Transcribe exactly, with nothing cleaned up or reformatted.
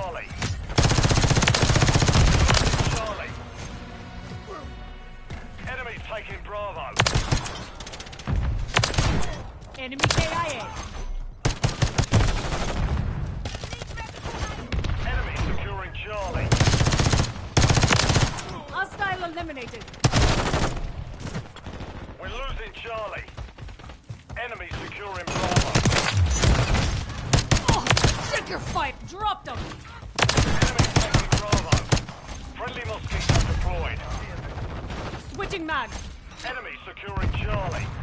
Charlie. Charlie. Enemies taking Bravo. Enemy K I A. Enemy securing Charlie. Hostile eliminated. We're losing Charlie. Enemy securing Bravo. Oh, trigger fight. Dropped them. Enemy taking Bravo. Friendly mosquito deployed. Switching mags. Enemy securing Charlie.